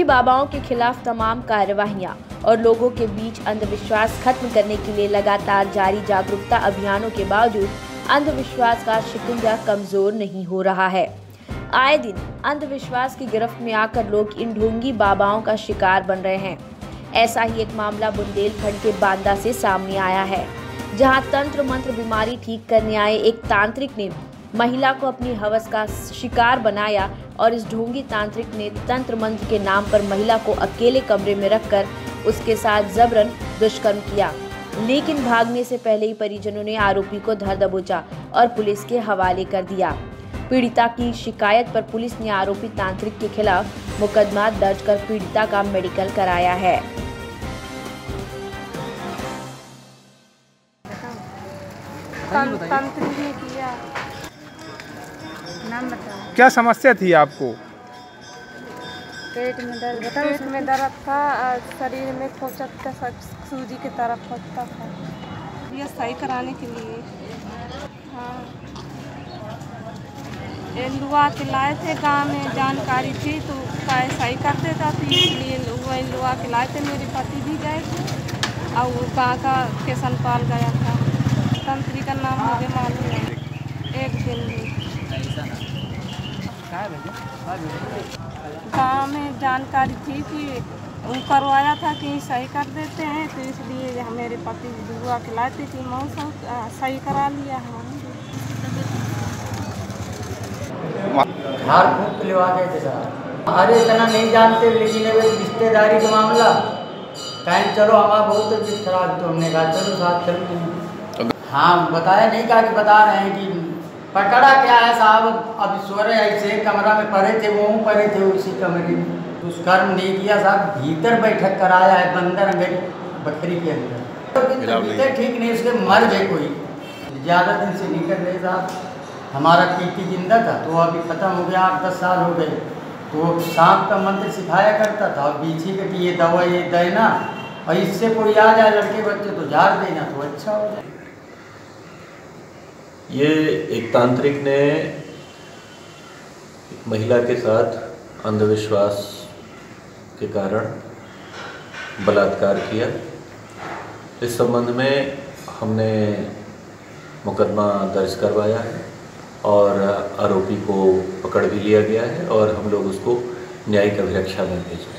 बाबाओं के खिलाफ तमाम कार्यवाहियां और लोगों के बीच अंधविश्वास खत्म करने के लिए लगातार जारी जागरूकता अभियानों के बावजूद अंधविश्वास का शिकंजा कमजोर नहीं हो रहा है। आए दिन अंधविश्वास की गिरफ्त में आकर लोग इन ढोंगी बाबाओं का शिकार बन रहे हैं। ऐसा ही एक मामला बुंदेलखंड के बांदा से सामने आया है, जहां तंत्र मंत्र बीमारी ठीक करने आए एक तांत्रिक ने महिला को अपनी हवस का शिकार बनाया और इस ढोंगी तांत्रिक ने तंत्र मंत्र के नाम पर महिला को अकेले कमरे में रखकर उसके साथ जबरन दुष्कर्म किया। लेकिन भागने से पहले ही परिजनों ने आरोपी को धर दबोचा और पुलिस के हवाले कर दिया। पीड़िता की शिकायत पर पुलिस ने आरोपी तांत्रिक के खिलाफ मुकदमा दर्ज कर पीड़िता का मेडिकल कराया है। तांत्रिक ने किया। नाम बताओ। क्या समस्या थी आपको? पेट में दर्द था, शरीर में खोचत का सूजी की तरह खोचता था। ये सही कराने के लिए हाँ लुआ खिलाए थे। गाँव में जानकारी थी तो सही कर देता थी, इसलिए वही लुआ खिलाए थे। मेरे पति भी गए थे और वो गाँव का किशनपाल गया था। तंत्री का नाम मुझे मालूम है। एक दिन में गाँव में जानकारी थी कि करवाया था कि सही कर देते हैं, तो इसलिए मेरे पति दुआ खिलाती थी, मौसम सही करा लिया है। हार फूक लिवा गए थे साहब। अरे इतना नहीं जानते, लेकिन रिश्तेदारी का मामला कहीं चलो हमारा बहुत तबीयत खराब, तो हमने कहा चलो साथ चलते हैं। हाँ बताया नहीं, कहा कि बता रहे हैं कि पकड़ा क्या है साहब। अब सोरे ऐसे कमरा में पड़े थे, वो पड़े थे उसी कमरे में। दुष्कर्म नहीं किया साहब, भीतर बैठक कराया है बंदर बकरी के अंदर। तो ठीक नहीं, उसके मर गए कोई। ज़्यादा दिन से नहीं कर रहे साहब। हमारा पीटी जिंदा था तो अभी ख़त्म हो गया, 8-10 साल हो गए। तो सांप का मंत्र सिखाया करता था, बीछी के कि ये दवा ये देना और इससे कोई आ जाए लड़के बच्चे तो झाड़ देना तो अच्छा हो जाए। ये एक तांत्रिक ने एक महिला के साथ अंधविश्वास के कारण बलात्कार किया। इस संबंध में हमने मुकदमा दर्ज करवाया है और आरोपी को पकड़ भी लिया गया है और हम लोग उसको न्यायिक अभिरक्षा में भेज रहे हैं।